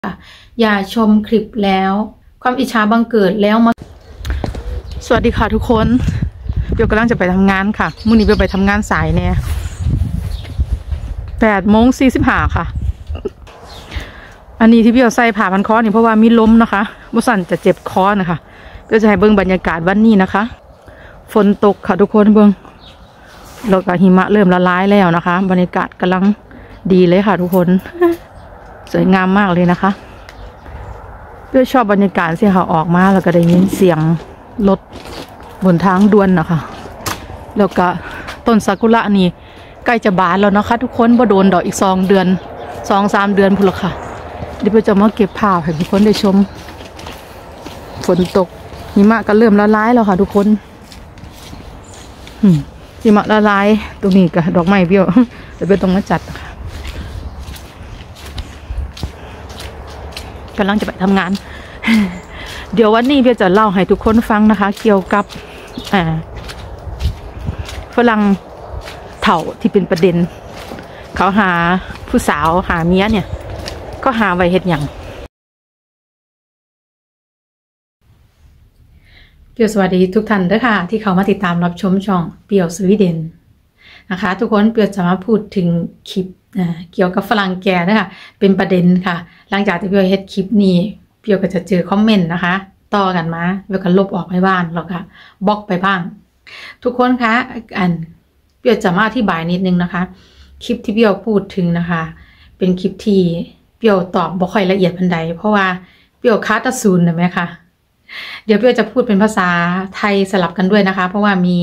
อย่าชมคลิปแล้วความอิจฉาบังเกิดแล้วมาสวัสดีค่ะทุกคนเดี๋ยวกำลังจะไปทำงานค่ะมื้อนี้เดี๋ยวไปทำงานสายเนี่ย8:45ค่ะอันนี้ที่พี่เอาใส่ผ่าพันคอนี่เพราะว่ามีลมนะคะบ่สั่นจะเจ็บคอนะคะก็จะให้เบิ่งบรรยากาศวันนี้นะคะฝนตกค่ะทุกคนเบิ่งแล้วก็หิมะเริ่มละลายแล้วนะคะบรรยากาศกำลังดีเลยค่ะทุกคนสวยงามมากเลยนะคะเพื่อชอบบรรยากาศที่เขาออกมาแล้วก็ได้ยินเสียงรถบนทางด่วนนะคะแล้วก็ต้นซากุระนี่ใกล้จะบานแล้วนะคะทุกคนบ่โดนดอกอีก2 เดือน 2-3 เดือนพุ่นละค่ะเดี๋ยวเราจะมาเก็บภาพให้ทุกคนได้ชมฝนตกหิมะก็เริ่มละลายแล้วค่ะทุกคนหิมะละลายตรงนี้กับดอกไม้เบี้ยวเดี๋ยวไปตรงนั้นจัดค่ะกำลังจะไปทำงาน เดี๋ยววันนี้เบี้ยจะเล่าให้ทุกคนฟังนะคะเกี่ยวกับฝรั่งเถ่าที่เป็นประเด็นเขาหาผู้สาวหาเมียเนี่ยก็หาไว้เฮ็ดหยังเปียวสวัสดีทุกท่านด้วยค่ะที่เขามาติดตามรับชมช่องเปียวสวีเดนนะคะทุกคนเปียวจะมาพูดถึงคลิปเกี่ยวกับฝรั่งแก่นะคะเป็นประเด็นค่ะหลังจากที่เปียวเฮ็ดคลิปนี้เปียวก็จะเจอคอมเมนต์นะคะต่อกันมาแล้วก็ลบออกไปบ้างแล้วก็บล็อกไปบ้างทุกคนคะเปียวจะมาอธิบายนิดนึงนะคะคลิปที่เปียวพูดถึงนะคะเป็นคลิปที่เปียวตอบบ่ค่อยละเอียดพันใดเพราะว่าเปียวคัดศูนย์นะไหมคะเดี๋ยวเปียวจะพูดเป็นภาษาไทยสลับกันด้วยนะคะเพราะว่ามี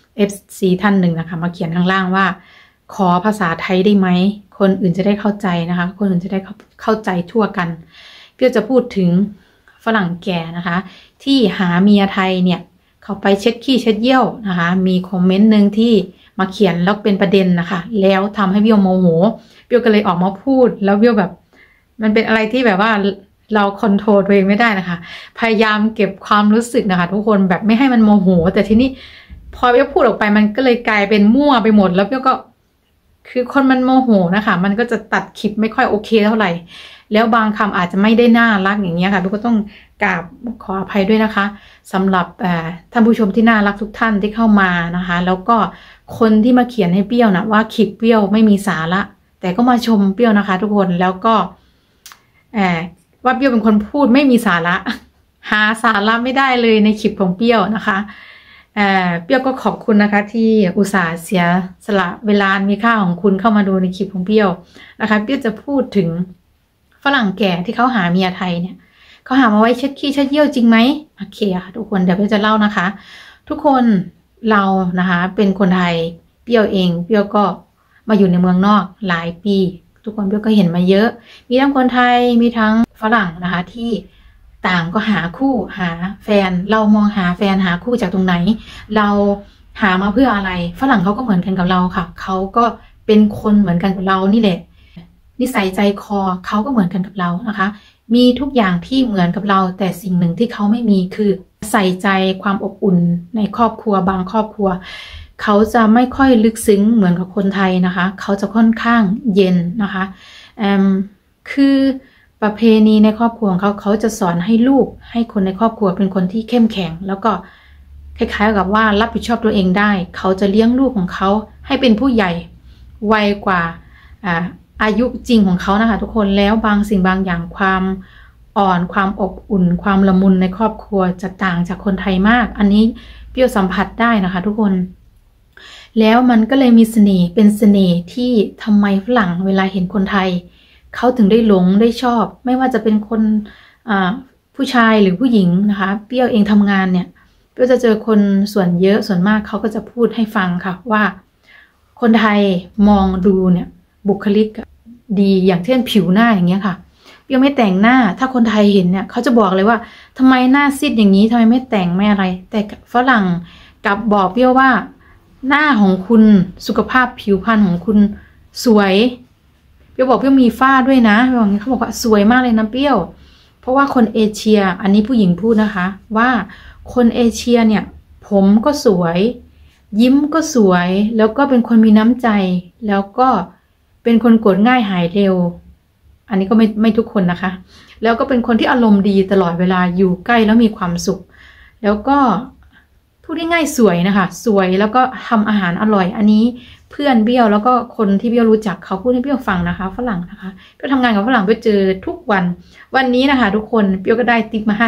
FC ท่านหนึ่งนะคะมาเขียนข้างล่างว่าขอภาษาไทยได้ไหมคนอื่นจะได้เข้าใจนะคะคนอื่นจะได้เข้าใจทั่วกันเปียวจะพูดถึงฝรั่งแก่นะคะที่หาเมียไทยเนี่ยเขาไปเช็ดขี้เช็ดเยี่ยวนะคะมีคอมเมนต์หนึ่งที่มาเขียนแล้วเป็นประเด็นนะคะแล้วทำให้เปียวโมโหเปียวก็เลยออกมาพูดแล้วเปียวแบบมันเป็นอะไรที่แบบว่าเราคอนโทรลตัวเองไม่ได้นะคะพยายามเก็บความรู้สึกนะคะทุกคนแบบไม่ให้มันโมโหแต่ทีนี้พอเปียวพูดออกไปมันก็เลยกลายเป็นมั่วไปหมดแล้วเปียวก็คือคนมันโมโหนะคะมันก็จะตัดคลิปไม่ค่อยโอเคเท่าไหร่แล้วบางคำอาจจะไม่ได้น่ารักอย่างเงี้ยค่ะทุกคนต้องกราบขออภัยด้วยนะคะสำหรับท่านผู้ชมที่น่ารักทุกท่านที่เข้ามานะคะแล้วก็คนที่มาเขียนให้เปรี้ยวนะว่าคลิปเปรี้ยวไม่มีสาระแต่ก็มาชมเปรี้ยวนะคะทุกคนแล้วก็ว่าเปรี้ยวเป็นคนพูดไม่มีสาระหาสาระไม่ได้เลยในคลิปของเปรี้ยวนะคะเปรี้ยวก็ขอบคุณนะคะที่อุตส่าห์เสียสละเวลามีค่าของคุณเข้ามาดูในคลิปของเปรี้ยวนะคะเปรี้ยวจะพูดถึงฝรั่งแก่ที่เขาหาเมียไทยเนี่ยเขาหามาไว้เช็ดขี้เช็ดเยี่ยวจริงไหมโอเคค่ะทุกคนเดี๋ยวเปรี้ยวจะเล่านะคะทุกคนเรานะคะเป็นคนไทยเปรี้ยวเองเปรี้ยวก็มาอยู่ในเมืองนอกหลายปีทุกคนเปรี้ยวก็เห็นมาเยอะมีทั้งคนไทยมีทั้งฝรั่งนะคะที่ต่างก็หาคู่หาแฟนเรามองหาแฟนหาคู่จากตรงไหนเราหามาเพื่ออะไรฝรั่งเขาก็เหมือนกันกับเราค่ะเขาก็เป็นคนเหมือนกันกับเรานี่แหละนิสัยใจคอเขาก็เหมือนกันกับเรานะคะมีทุกอย่างที่เหมือนกับเราแต่สิ่งหนึ่งที่เขาไม่มีคือใส่ใจความอบอุ่นในครอบครัวบางครอบครัวเขาจะไม่ค่อยลึกซึ้งเหมือนกับคนไทยนะคะเขาจะค่อนข้างเย็นนะคะคือประเพณีในครอบครัวของเขาจะสอนให้ลูกให้คนในครอบครัวเป็นคนที่เข้มแข็งแล้วก็คล้ายๆกับว่ารับผิดชอบตัวเองได้เขาจะเลี้ยงลูกของเขาให้เป็นผู้ใหญ่ไวกว่าอายุจริงของเขานะคะทุกคนแล้วบางสิ่งบางอย่างความอ่อนความอบอุ่นความละมุนในครอบครัวจะต่างจากคนไทยมากอันนี้เปรี้ยวสัมผัสได้นะคะทุกคนแล้วมันก็เลยมีเสน่ห์เป็นเสน่ห์ที่ทำไมฝรั่งเวลาเห็นคนไทยเขาถึงได้หลงได้ชอบไม่ว่าจะเป็นคนผู้ชายหรือผู้หญิงนะคะเปรี้ยวเองทำงานเนี่ยเปรี้ยวจะเจอคนส่วนเยอะส่วนมากเขาก็จะพูดให้ฟังค่ะว่าคนไทยมองดูเนี่ยบุคลิกดีอย่างเช่นผิวหน้าอย่างเงี้ยค่ะเปรี้ยวไม่แต่งหน้าถ้าคนไทยเห็นเนี่ยเขาจะบอกเลยว่าทำไมหน้าซีดอย่างนี้ทำไมไม่แต่งไม่อะไรแต่ฝรั่งกลับบอกเปรี้ยวว่าหน้าของคุณสุขภาพผิวพรรณของคุณสวยเปรี้ยวบอกเปรี้ยวมีฝ้าด้วยนะเขาบอกว่าสวยมากเลยนะเปรี้ยวเพราะว่าคนเอเชียอันนี้ผู้หญิงพูดนะคะว่าคนเอเชียเนี่ยผมก็สวยยิ้มก็สวยแล้วก็เป็นคนมีน้ำใจแล้วก็เป็นคนโกรธง่ายหายเร็วอันนี้ก็ไม่ทุกคนนะคะแล้วก็เป็นคนที่อารมณ์ดีตลอดเวลาอยู่ใกล้แล้วมีความสุขแล้วก็พูดง่ายๆสวยนะคะสวยแล้วก็ทำอาหารอร่อยอันนี้เพื่อนเบี้ยวแล้วก็คนที่เบี้ยวรู้จักเขาพูดให้เบี้ยวฟังนะคะฝรั่งนะคะเบี้ยวทำงานกับฝรั่งเบี้ยวเจอทุกวันนี้นะคะทุกคนเบี้ยวก็ได้ติ๊บมา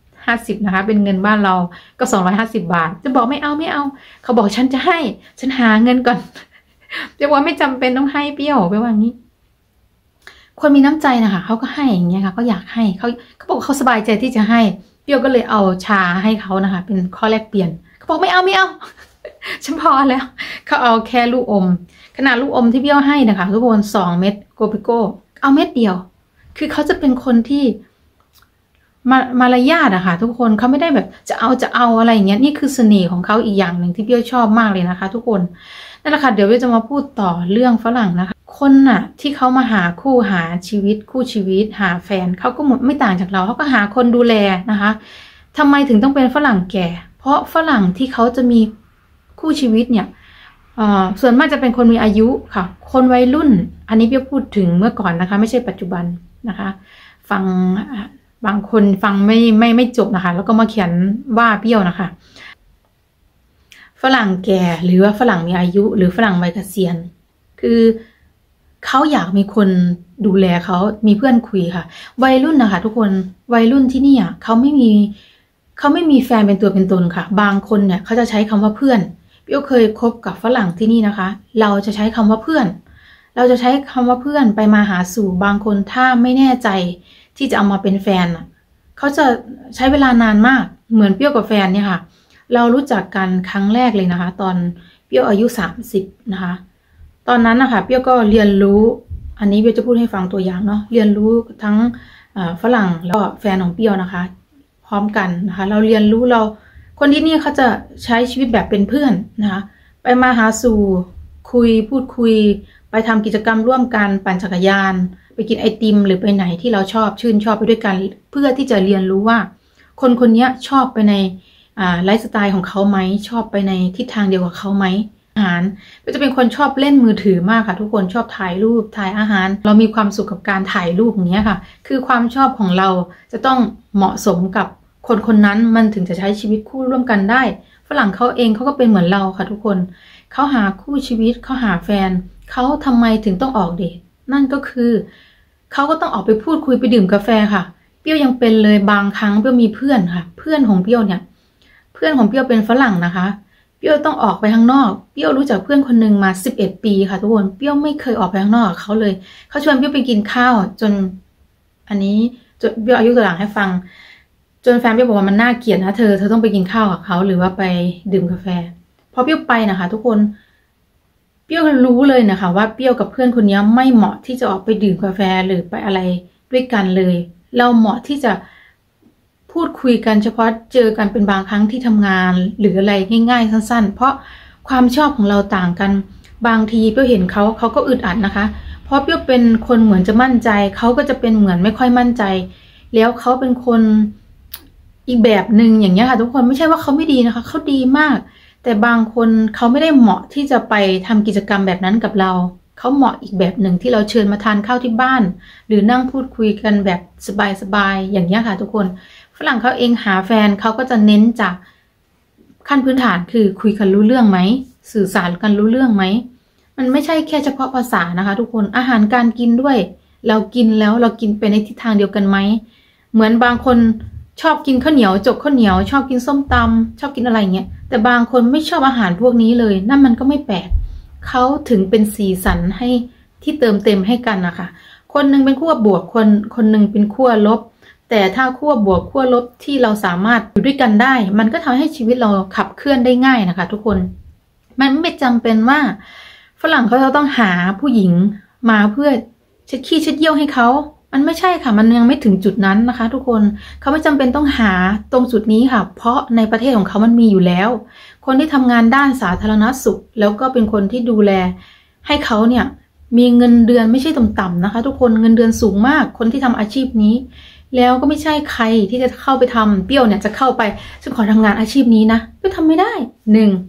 50นะคะเป็นเงินบ้านเราก็250 บาทจะบอกไม่เอาเขาบอกฉันจะให้ฉันหาเงินก่อนเรียกว่าไม่จำเป็นต้องให้เบี้ยวไปว่างี้คนมีน้ำใจนะคะเขาก็ให้อย่างเงี้ยค่ะก็อยากให้เขาบอกเขาสบายใจที่จะให้เบี้ยวก็เลยเอาชาให้เขานะคะเป็นข้อแลกเปลี่ยนเขาบอกไม่เอาฉันพอแล้วเขาเอาแค่ลูกอมขนาดลูกอมที่เบี้ยวให้นะคะทุกคน2 เม็ดโกปิโก้เอาเม็ดเดียวคือเขาจะเป็นคนที่มารยาทอะค่ะทุกคนเขาไม่ได้แบบจะเอาอะไรอย่างเงี้ยนี่คือเสน่ห์ของเขาอีกอย่างหนึ่งที่เบี้ยวชอบมากเลยนะคะทุกคนนั่นแหละค่ะเดี๋ยวเบี้ยวจะมาพูดต่อเรื่องฝรั่งนะคะคนน่ะที่เขามาหาคู่หาชีวิตคู่ชีวิตหาแฟนเขาก็ไม่ต่างจากเราเขาก็หาคนดูแลนะคะทำไมถึงต้องเป็นฝรั่งแก่เพราะฝรั่งที่เขาจะมีคู่ชีวิตเนี่ยส่วนมากจะเป็นคนมีอายุค่ะคนวัยรุ่นอันนี้เบี้ยวพูดถึงเมื่อก่อนนะคะไม่ใช่ปัจจุบันนะคะฟังบางคนฟังไม่จบนะคะแล้วก็มาเขียนว่าเบี้ยวนะคะฝรั่งแก่หรือว่าฝรั่งมีอายุหรือฝรั่งวัยเกษียณคือเขาอยากมีคนดูแลเขามีเพื่อนคุยค่ะวัยรุ่นนะคะทุกคนวัยรุ่นที่นี่เขาไม่มีแฟนเป็นตัวเป็นตนค่ะบางคนเนี่ยเขาจะใช้คำว่าเพื่อนเบี้ยวเคยคบกับฝรั่งที่นี่นะคะเราจะใช้คำว่าเพื่อนเราจะใช้คำว่าเพื่อนไปมาหาสู่บางคนถ้าไม่แน่ใจที่จะเอามาเป็นแฟนเขาจะใช้เวลานานมากเหมือนเปี้ยวกับแฟนเนี่ยค่ะเรารู้จักกันครั้งแรกเลยนะคะตอนเปี้ยวอายุ30นะคะตอนนั้นนะคะเปี้ยวก็เรียนรู้อันนี้เปี้ยวจะพูดให้ฟังตัวอย่างเนาะเรียนรู้ทั้งฝรั่งแล้วก็แฟนของเปี้ยวนะคะพร้อมกันนะคะเราเรียนรู้คนที่นี่เขาจะใช้ชีวิตแบบเป็นเพื่อนนะคะไปมาหาสู่พูดคุยไปทำกิจกรรมร่วมกันปั่นจักรยานไปกินไอติมหรือไปไหนที่เราชื่นชอบไปด้วยกันเพื่อที่จะเรียนรู้ว่าคนนี้ชอบไปในไลฟ์สไตล์ของเขาไหมชอบไปในทิศทางเดียวกับเขาไหมอาหารก็จะเป็นคนชอบเล่นมือถือมากค่ะทุกคนชอบถ่ายรูปถ่ายอาหารเรามีความสุขกับการถ่ายรูปอย่างเงี้ยค่ะคือความชอบของเราจะต้องเหมาะสมกับคนนั้นมันถึงจะใช้ชีวิตคู่ร่วมกันได้ฝรั่งเขาเองเขาก็เป็นเหมือนเราค่ะทุกคนเขาหาคู่ชีวิตเขาหาแฟนเขาทำไมถึงต้องออกเดทนั่นก็คือเขาก็ต้องออกไปพูดคุยไปดื่มกาแฟค่ะเปี้ยวยังเป็นเลยบางครั้งเปี้ยวมีเพื่อนค่ะเพื่อนของเปี้ยวเนี่ยเพื่อนของเปี้ยวเป็นฝรั่งนะคะเปี้ยวต้องออกไปข้างนอกเปี้ยวรู้จักเพื่อนคนหนึ่งมา11 ปีค่ะทุกคนเปี้ยวไม่เคยออกไปข้างนอกกับเขาเลยเขาชวนเปี้ยวไปกินข้าวจนอันนี้จนเปี้ยวอายุตัวหลังให้ฟังจนแฟนเปี้ยวบอกว่ามันน่าเกลียดนะเธอต้องไปกินข้าวกับเขาหรือว่าไปดื่มกาแฟพอเปี้ยวไปนะคะทุกคนเปี้ยวรู้เลยนะคะว่าเปี้ยวกับเพื่อนคนนี้ไม่เหมาะที่จะออกไปดื่มกาแฟหรือไปอะไรด้วยกันเลยเราเหมาะที่จะพูดคุยกันเฉพาะเจอกันเป็นบางครั้งที่ทำงานหรืออะไรง่ายๆสั้นๆเพราะความชอบของเราต่างกันบางทีเปี้ยวเห็นเขาก็อึดอัดนะคะเพราะเปี้ยวเป็นคนเหมือนจะมั่นใจเขาก็จะเป็นเหมือนไม่ค่อยมั่นใจแล้วเขาเป็นคนอีกแบบหนึ่งอย่างเงี้ยค่ะทุกคนไม่ใช่ว่าเขาไม่ดีนะคะเขาดีมากแต่บางคนเขาไม่ได้เหมาะที่จะไปทำกิจกรรมแบบนั้นกับเราเขาเหมาะอีกแบบหนึ่งที่เราเชิญมาทานข้าวที่บ้านหรือนั่งพูดคุยกันแบบสบายๆอย่างเงี้ยค่ะทุกคนฝรั่งเขาเองหาแฟนเขาก็จะเน้นจากขั้นพื้นฐานคือคุยกันรู้เรื่องไหมสื่อสารกันรู้เรื่องไหมมันไม่ใช่แค่เฉพาะภาษานะคะทุกคนอาหารการกินด้วยเรากินแล้วเรากินไปในทิศทางเดียวกันไหมเหมือนบางคนชอบกินข้าวเหนียวจกข้าวเหนียวชอบกินส้มตำชอบกินอะไรเงี้ยแต่บางคนไม่ชอบอาหารพวกนี้เลยนั่นมันก็ไม่แปลกเขาถึงเป็นสีสันให้ที่เติมเต็มให้กันนะคะคนนึงเป็นขั้วบวกคนนึงเป็นขั้วลบแต่ถ้าขั้วบวกขั้วลบที่เราสามารถอยู่ด้วยกันได้มันก็ทำให้ชีวิตเราขับเคลื่อนได้ง่ายนะคะทุกคนมันไม่จำเป็นว่าฝรั่งเขาจะต้องหาผู้หญิงมาเพื่อเช็ดขี้เช็ดเยี่ยวให้เขามันไม่ใช่ค่ะมันยังไม่ถึงจุดนั้นนะคะทุกคนเขาไม่จำเป็นต้องหาตรงจุดนี้ค่ะเพราะในประเทศของเขามันมีอยู่แล้วคนที่ทำงานด้านสาธารณสุขแล้วก็เป็นคนที่ดูแลให้เขาเนี่ยมีเงินเดือนไม่ใช่ต่ำๆนะคะทุกคนเงินเดือนสูงมากคนที่ทำอาชีพนี้แล้วก็ไม่ใช่ใครที่จะเข้าไปทำเปี้ยวเนี่ยจะเข้าไปฉันขอทำงานอาชีพนี้นะก็ทำไม่ได้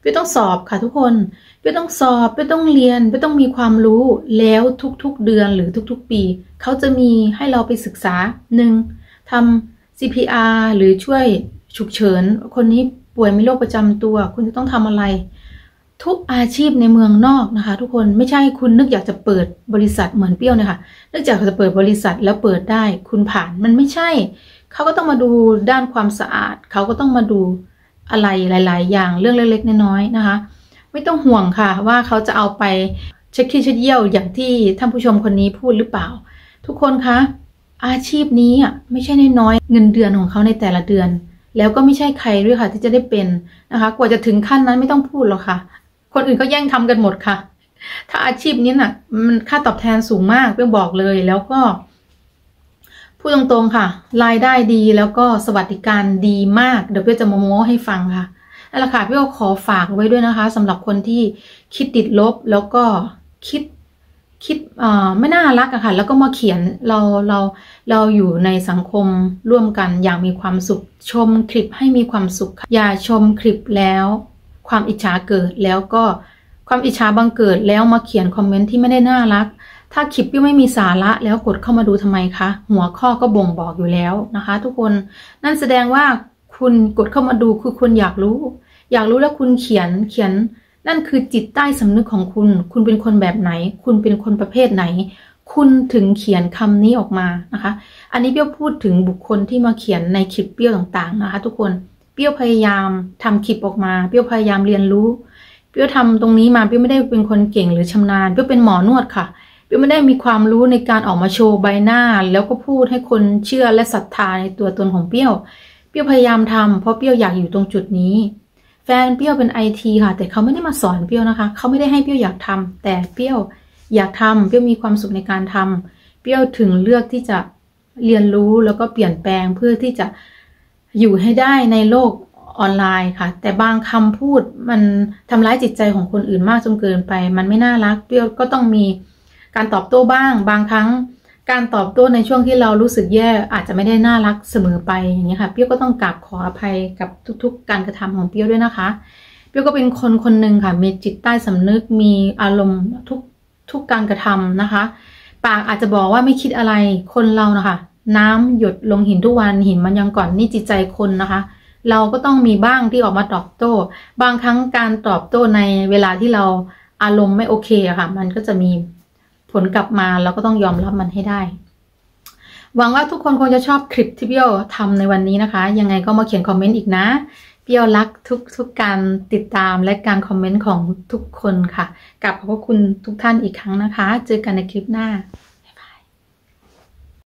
ปี้ยวต้องสอบค่ะทุกคนเปี้ยวต้องสอบเปี้ยวต้องเรียนเปี้ยวต้องมีความรู้แล้วทุกๆเดือนหรือทุกๆปีเขาจะมีให้เราไปศึกษา1ทำ CPR หรือช่วยฉุกเฉินคนนี้ป่วยมีโรคประจำตัวคุณจะต้องทำอะไรทุกอาชีพในเมืองนอกนะคะทุกคนไม่ใช่คุณนึกอยากจะเปิดบริษัทเหมือนเปี้ยวเนี่ยค่ะนึกอยากจะเปิดบริษัทแล้วเปิดได้คุณผ่านมันไม่ใช่เขาก็ต้องมาดูด้านความสะอาดเขาก็ต้องมาดูอะไรหลายๆอย่างเรื่องเล็กๆน้อยๆนะคะไม่ต้องห่วงค่ะว่าเขาจะเอาไปเช็คขี้เช็ดเยี่ยวอย่างที่ท่านผู้ชมคนนี้พูดหรือเปล่าทุกคนคะอาชีพนี้ไม่ใช่น้อยๆเงินเดือนของเขาในแต่ละเดือนแล้วก็ไม่ใช่ใครด้วยค่ะที่จะได้เป็นนะคะกว่าจะถึงขั้นนั้นไม่ต้องพูดหรอกค่ะคนอื่นก็แย่งทำกันหมดค่ะถ้าอาชีพนี้มันค่าตอบแทนสูงมากเปี้ยวบอกเลยแล้วก็พูดตรงๆค่ะรายได้ดีแล้วก็สวัสดิการดีมากเดี๋ยวเปี้ยวจะโม้ให้ฟังค่ะนั่นแหละค่ะเปี้ยวขอฝากไว้ด้วยนะคะสำหรับคนที่คิดติดลบแล้วก็คิดไม่น่ารักอะค่ะแล้วก็มาเขียนเราอยู่ในสังคมร่วมกันอย่างมีความสุขชมคลิปให้มีความสุขอย่าชมคลิปแล้วความอิจฉาเกิดแล้วก็ความอิจฉาบังเกิดแล้วมาเขียนคอมเมนต์ที่ไม่ได้น่ารักถ้าคลิปไม่มีสาระแล้วกดเข้ามาดูทำไมคะหัวข้อก็บ่งบอกอยู่แล้วนะคะทุกคนนั่นแสดงว่าคุณกดเข้ามาดูคือคุณอยากรู้แล้วคุณเขียนนั่นคือจิตใต้สำนึกของคุณเป็นคนแบบไหนคุณเป็นคนประเภทไหนคุณถึงเขียนคำนี้ออกมานะคะอันนี้เปี้ยวพูดถึงบุคคลที่มาเขียนในคลิปเปี้ยวต่างๆนะคะทุกคนเปี้ยวพยายามทำคลิปออกมาเปี้ยวพยายามเรียนรู้เปี้ยวทำตรงนี้มาเปี้ยวไม่ได้เป็นคนเก่งหรือชำนาญเปี้ยวเป็นหมอนวดค่ะเปี้ยวไม่ได้มีความรู้ในการออกมาโชว์ใบหน้าแล้วก็พูดให้คนเชื่อและศรัทธาในตัวตนของเปี้ยวพยายามทำเพราะเปี้ยวอยากอยู่ตรงจุดนี้แฟนเปี้ยวเป็นITค่ะแต่เขาไม่ได้มาสอนเปี้ยวนะคะเขาไม่ได้ให้เปี้ยวอยากทำแต่เปี้ยวอยากทำเปี้ยวมีความสุขในการทำเปี้ยวถึงเลือกที่จะเรียนรู้แล้วก็เปลี่ยนแปลงเพื่อที่จะอยู่ให้ได้ในโลกออนไลน์ค่ะแต่บางคำพูดมันทำร้ายจิตใจของคนอื่นมากจนเกินไปมันไม่น่ารักเปี้ยวก็ต้องมีการตอบโต้บ้างบางครั้งการตอบโต้ในช่วงที่เรารู้สึกแย่อาจจะไม่ได้น่ารักเสมอไปอย่างนี้ค่ะเปี้ยวก็ต้องกราบขออภัยกับทุกๆการกระทำของเปี้ยวด้วยนะคะเปี้ยวก็เป็นคนหนึ่งค่ะมีจิตใต้สำนึกมีอารมณ์ทุกการกระทำนะคะปากอาจจะบอกว่าไม่คิดอะไรคนเรานะคะน้ำหยดลงหินทุกวันหินมันยังก่อนนี่จิตใจคนนะคะเราก็ต้องมีบ้างที่ออกมาตอบโต้บางครั้งการตอบโต้ในเวลาที่เราอารมณ์ไม่โอเคอะค่ะมันก็จะมีผลกลับมาเราก็ต้องยอมรับมันให้ได้หวังว่าทุกคนคงจะชอบคลิปที่เปี้ยวทำในวันนี้นะคะยังไงก็มาเขียนคอมเมนต์อีกนะเปี้ยวรักทุกการติดตามและการคอมเมนต์ของทุกคนค่ะกราบขอบพระคุณทุกท่านอีกครั้งนะคะเจอกันในคลิปหน้า